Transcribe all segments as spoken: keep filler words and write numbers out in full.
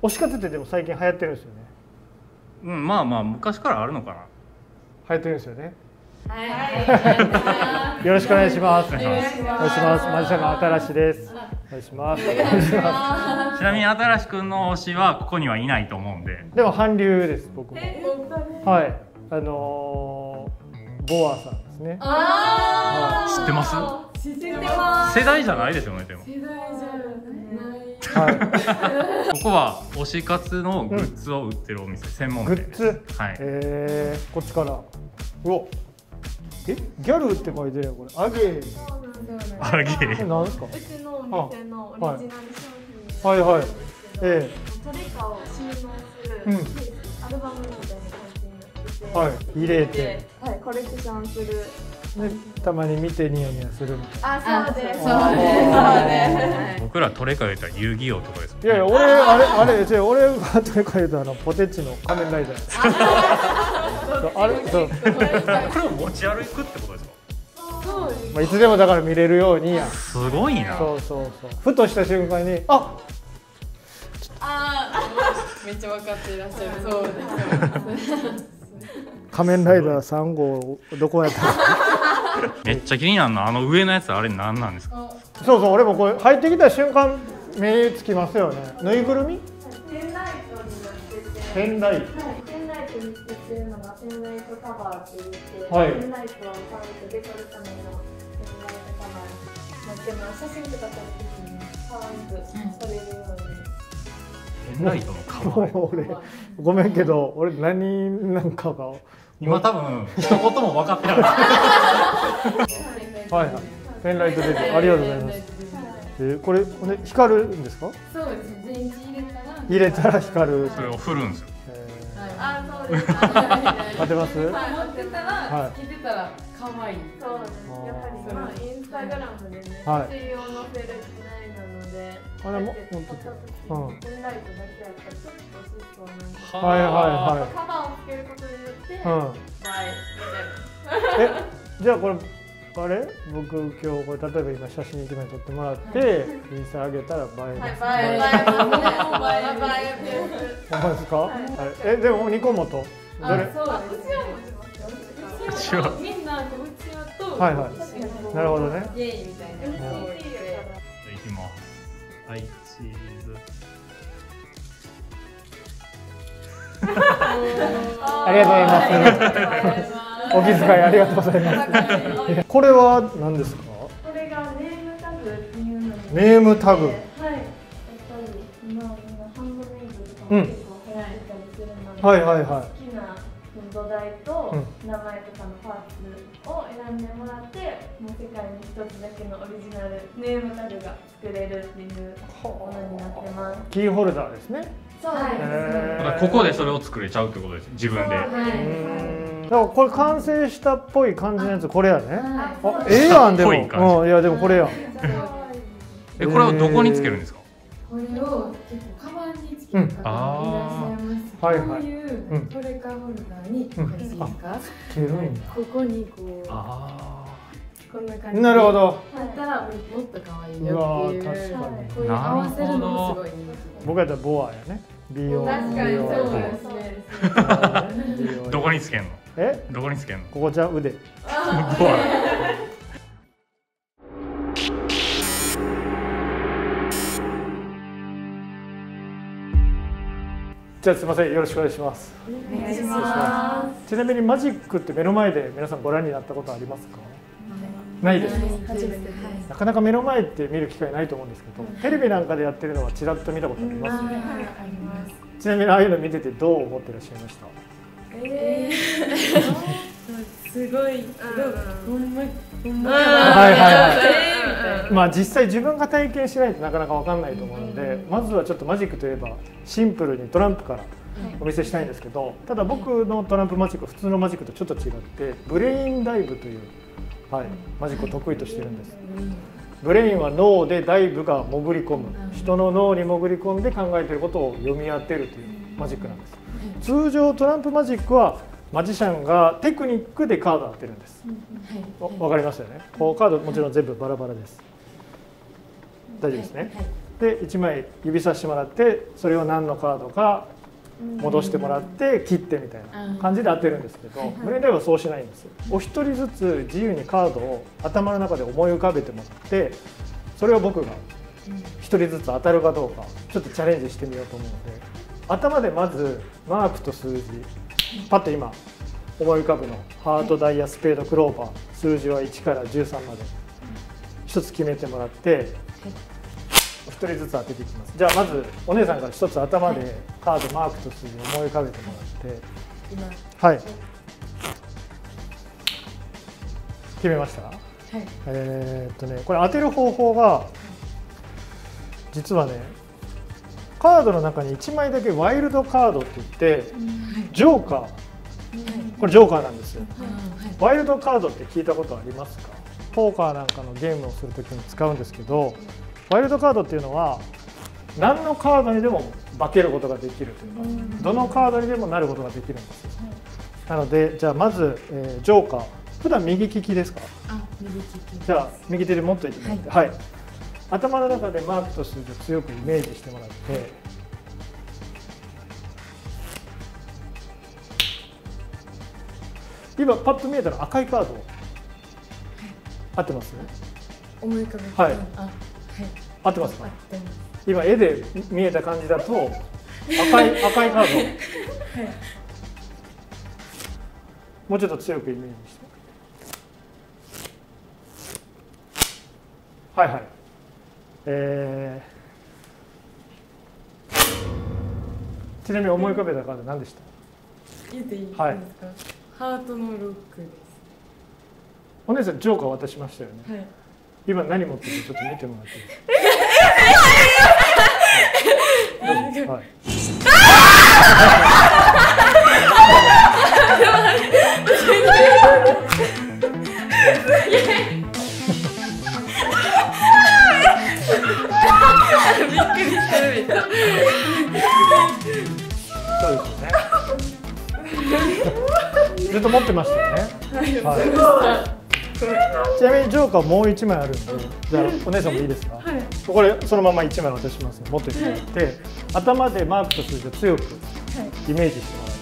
推し活ってでも最近流行ってるんですよね。 うん、まあまあ昔からあるのかな。 流行ってるんですよね。 はい。 よろしくお願いします。お願いします。 お願いします。マジシャンの新しです。お願いします。お願いします。ちなみに新しくんの推しはここにはいないと思うんで。 でも韓流です僕も。はい。あのー、ボアさんですね。 ああ。知ってます？ 知ってます。 世代じゃないですよねでも。 世代じゃない。 はい、 ここは推し活のグッズを売ってるお店、うん、専門店です。 グッズ、 はい。 えー、こっちから。うわ、え、ギャルって書いてるよこれ。アゲー。 アゲー。 これ何ですか？ うちのお店のオリジナル商品。はいはい。ええ。トレカを収納する、うん、アルバムみたいな感じになってて、 はい、入れて、 はい、コレクションする。 でたまに見てニヤニヤするみたいな。あ、そうです。そうです。僕らトレカ言ったら遊戯王とかです。 いやいや、俺あれあれ違う、俺がトレカ言うとあのポテチの仮面ライダー。あれそう。 これを持ち歩くってことですか？ そうです。 まあいつでもだから見れるようにや。 すごいな。 そうそうそう。ふとした瞬間にあ。 ああ、めっちゃ分かっていらっしゃる。そうです。 仮面ライダーさん号どこやっためっちゃ気になるのあの上のやつあれ何なんですか？ そうそう、俺もこれ入ってきた瞬間目つきますよね。ぬいぐるみ？ ペンライトになってて。 ペンライト。 ペンライトにつけてるのがペンライトカバーって言って、 はい、 ペンライトをパンとデコるためのペンライトカバーになってます。写真とか撮るときに可愛く撮れるように。 ペンライトのカバー。 俺ごめんけど俺何なんかが今多分一言も分かってなかった。 はいはい。ペンライトでありがとうございます。えー、これこれ光るんですか？ そうですね。電池入れたら入れたら光る。 それを振るんですよ。 あ、そうです。 当てます？ 持ってたらつけてたら可愛い。そうです。やっぱりまあインスタグラムでね、写真を載せる時代なので、あれも持ってた時にペンライトだけやったらちょっと薄そうなんですけど、 はいはいはい。 カバーをつけることによって、映えみたいな。え、じゃあこれあれ僕今日これ例えば今写真いちまい撮ってもらってインスタ上げたら映えます。 はい、映えますね。映えです。 ほんまですか？え、でもにこもと。 あ、そうです。うちは持ちます。うちはみんなうちわと。 はいはい。なるほどね。 イエーイみたいな。 じゃあいきます。はい、チーズ。 ありがとうございます。お気遣いありがとうございます。これは何ですか？ これがネームタグっていうので。 ネームタグ。 はい。やっぱり今みんなハンドメイドとかも結構流行ってたりするので。 はいはいはい。 好きな土台と名前とかのパーツを選んでもらって、もう世界に一つだけのオリジナルネームタグが作れるっていうものになってます。 キーホルダーですね。 そうです。 ここでそれを作れちゃうってことです。自分で。 だからこれ完成したっぽい感じのやつこれやね。あ、ええやんでも。うん、いやでもこれやん。 え、これをどこにつけるんですか？ これを結構カバンにつける方がいらっしゃいます。こういうトレカホルダーにつけます。 つけるんや。 ここにこう。こんな感じ。 なるほど。 だったらもっと可愛いよっていう。 確かに。 こういう合わせるのもすごい人気。 僕やったらボアやね。美容。 確かにそうですね。 どこにつけんの？ え？ どこにつけんの？ ここじゃ腕。ボア。じゃあすみません、よろしくお願いします。 お願いします。 ちなみにマジックって目の前で皆さんご覧になったことありますか？ないです。なかなか目の前って見る機会ないと思うんですけど、テレビなんかでやってるのはちらっと見たことあります。ちなみにああいうの見ててどう思ってらっしゃいました？ ええ、すごい。ほんまほんま。 はいはいはい。まあ実際自分が体験しないとなかなかわかんないと思うので、まずはちょっとマジックといえばシンプルにトランプからお見せしたいんですけど、ただ僕のトランプマジックは普通のマジックとちょっと違ってブレインダイブという、はい、マジックを得意としてるんです。ブレインは脳でダイブが潜り込む、人の脳に潜り込んで考えていることを読み当てるというマジックなんです。通常トランプマジックはマジシャンがテクニックでカードを当てるんです。わかりますよね。こうカードもちろん全部バラバラです。大丈夫ですね。 でいちまい指さしてもらってそれを何のカードか戻してもらって切ってみたいな感じで当てるんですけど、無限大はそうしないんですよ。お一人ずつ自由にカードを頭の中で思い浮かべてもらって、それを僕が一人ずつ当たるかどうかちょっとチャレンジしてみようと思うので、頭でまずマークと数字パッと今思い浮かぶのハート、ダイヤ、スペード、クローバー、数字はいちからじゅうさんまで一つ決めてもらって一人ずつ当てていきます。じゃあまずお姉さんから一つ頭でカード、マークと数字を思い浮かべてもらって、はい、決めました。はい、えーっとねこれ当てる方法が実はね、カードの中にいちまいだけワイルドカードって言ってジョーカー、これジョーカーなんですよ。ワイルドカードって聞いたことありますか？ポーカーなんかのゲームをするときに使うんですけど、ワイルドカードっていうのは何のカードにでも化けることができるというか、どのカードにでもなることができるんですよ。なのでじゃあまず、えー、ジョーカー、普段右利きですか？ あ、右利き。 じゃあ右手で持っといてもらって、はい、はい、頭の中でマークと数字を強くイメージしてもらって、今パッと見えたら赤いカード合ってます？ 思い浮かべて、 はい、 あ、はい、 合ってますか？今絵で見えた感じだと赤い赤いカード、はい、もうちょっと強くイメージして、はいはい、えー、ちなみに思い浮かべたカード何でした？ 言っていいですか？ はい、 ハートのロックです。 お姉さんジョーカー渡しましたよね。はい、今何持ってるかちょっと見てもらっていいですか？はい、 びっくりしためっちゃ。 そうですよね。ずっと持ってましたよね。はい。ちなみにジョーカーもういちまいあるんで、じゃあお姉さんもいいですか？はい、これそのままいちまい渡しますので持っていただいて、はい、頭でマークと数字を強くイメージしてもらって、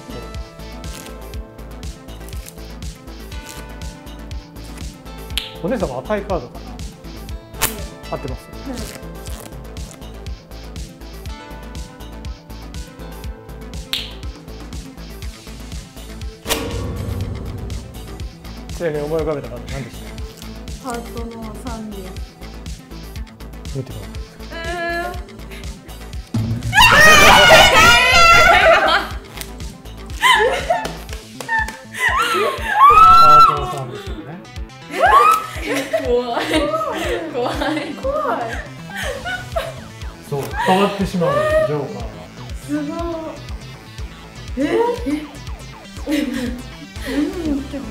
お姉さんも赤いカードかな、合ってます？はい、ちなみに思い浮かべたカード何でした？ ハートのさんで。 見てください。えー、ハートのさんですよね。 怖い。怖い。怖い。 そう、変わってしまうんです、ジョーカーは。 すごい。えー、何持ってた？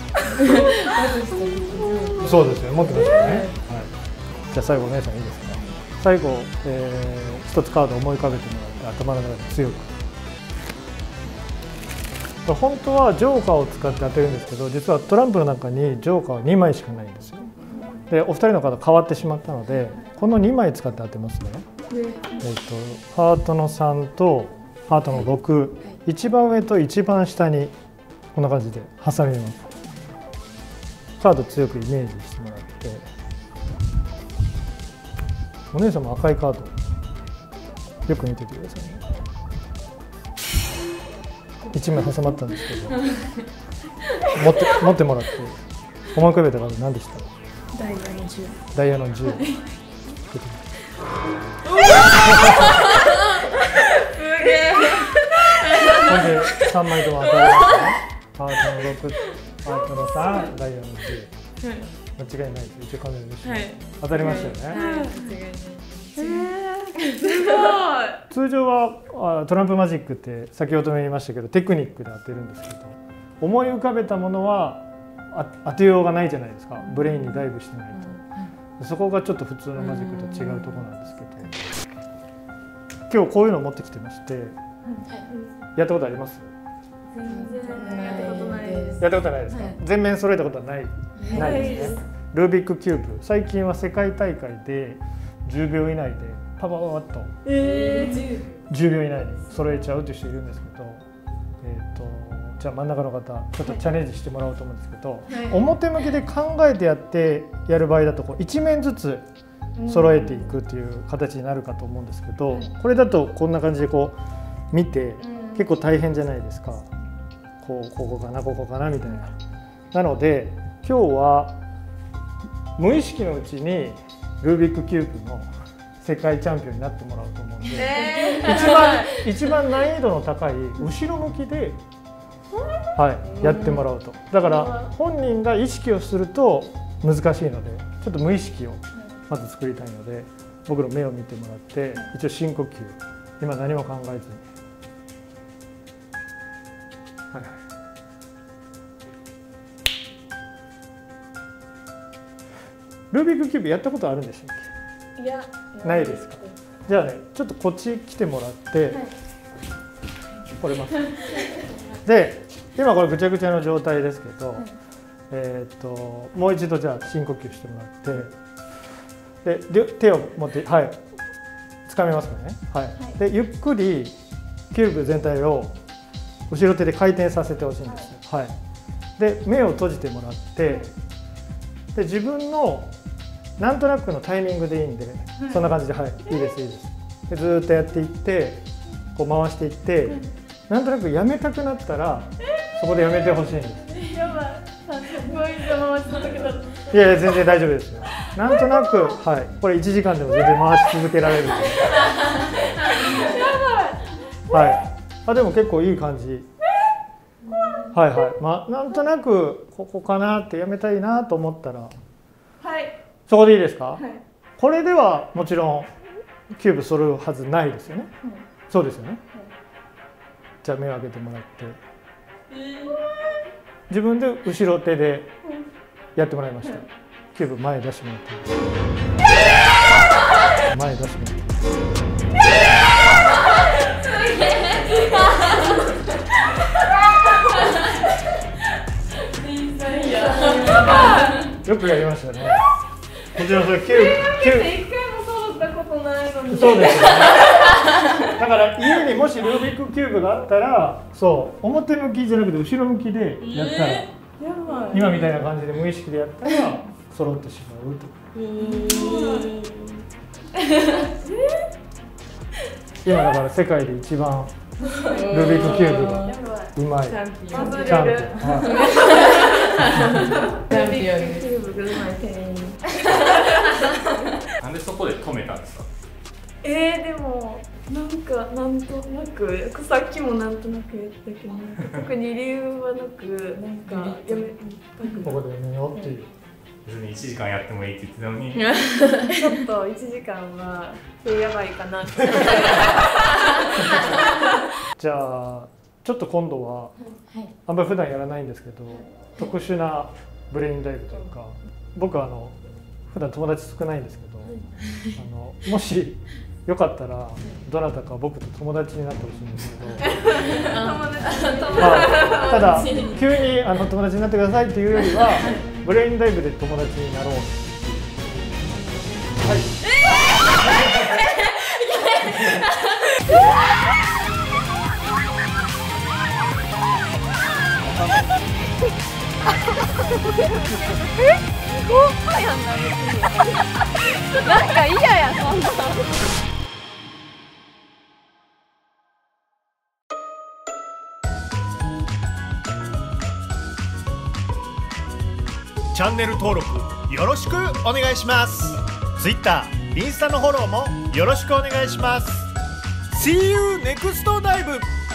そうですよ、持ってましたね。はい、じゃあ最後お姉さんいいですか？最後、えー、一つカードを思い浮かべてもらって頭の中で強く。本当はジョーカーを使って当てるんですけど、実はトランプの中にジョーカーはにまいしかないんですよ。で、お二人のカード変わってしまったので、このにまい使って当てますね。えーと、ハートのさんとハートのろく、一番上と一番下にこんな感じで挟みます。カード強くイメージしてもらって、お姉さんも赤いカードよく見ててくださいね。いちまい挟まったんですけど持って持ってもらって思い浮かべたカード何でした？ ダイヤのじゅう。 ダイヤのじゅう。これでさんまいとも当たりましたね。ハートのろく、ハートのさん、ダイヤのじゅう。間違いないです。一応カメラで、はい、当たりましたよね。はい、間違いない。えー、すごい。通常はトランプマジックって先ほども言いましたけどテクニックで当てるんですけど、思い浮かべたものは当てようがないじゃないですか。ブレインにダイブしてないと。そこがちょっと普通のマジックと違うところなんですけど、今日こういうのを持ってきてまして、やったことあります？ 全然やったことないです。 やったことないですか？全面揃えたことはない、ないですね。ルービックキューブ、最近は世界大会でじゅうびょう以内でパパパッとえー、じゅうびょう以内に揃えちゃうという人いるんですけど、えー、とじゃあ真ん中の方ちょっとチャレンジしてもらおうと思うんですけど、はい、表向きで考えてやってやる場合だとこういち面ずつ揃えていくっていう形になるかと思うんですけど、うん、これだとこんな感じでこう見て結構大変じゃないですか。こうここかなここかなみたいな。なので今日は無意識のうちにルービックキューブの世界チャンピオンになってもらおうと思うんで、えー、一番一番難易度の高い後ろ向きで、はい、やってもらうと。だから本人が意識をすると難しいのでちょっと無意識をまず作りたいので僕の目を見てもらって一応深呼吸今何も考えずに、はいはい、ルービックキューブやったことあるんでしたっけ？いや、ないですか。じゃあね、ちょっとこっち来てもらって、はい、これます。で、今これぐちゃぐちゃの状態ですけど、はい、えっともう一度じゃあ深呼吸してもらって、で手を持ってはい掴みますかね。はい。はい、でゆっくりキューブ全体を後ろ手で回転させてほしいんです。はい。はい、で目を閉じてもらって、で自分のなんとなくのタイミングでいいんで、はい、そんな感じで、はい、いいですいいです。でずーっとやっていってこう回していって、はい、なんとなくやめたくなったら、えー、そこでやめてほしいんです。やばい、すごい回し続けた。いやいや全然大丈夫ですよ。なんとなくはい、これいちじかんでも全然回し続けられる。やばい。はい。あでも結構いい感じ。はいはい。まあなんとなくここかなってやめたいなと思ったら、はい。そこでいいですか？はい、これではもちろんキューブ揃うはずないですよね。うん、そうですよね。はい、じゃあ目を開けてもらって、えー、自分で後ろ手でやってもらいました。はい、キューブ前出してもらって、えー、前出してもらって。よくやりましたね。もちろんそれキューブ一回も揃ったことないのに。そうですよね。だから家にもしルービックキューブがあったら、そう表向きじゃなくて後ろ向きでやったら、えー、やばい今みたいな感じで無意識でやったら揃ってしまうと。えー、今だから世界で一番ルービックキューブがうまいチャンピオン。チャンピオン。チャンピオン。キューブがうまい店員。 なんでそこで止めたんですか？ えー、でもなんかなんとなくさっきもなんとなくやったけど特に理由はなくなんかやめここでやめようっていう。 別にいちじかんやってもいいって言ってたのにちょっといちじかんはそれやばいかなってじゃあちょっと今度は、はい、あんまり普段やらないんですけど、はい、特殊なブレインダイブというか、僕はあの普段友達少ないんですけど、はい、あのもしよかったらどなたか僕と友達になってほしいんですけどただ急にあの友達になってくださいっていうよりはブレインダイブで友達になろう。はい。 え？豪華やんな別に。なんか嫌やそんな。 チャンネル登録よろしくお願いします。Twitter、インスタのフォローもよろしくお願いします。See you next dive!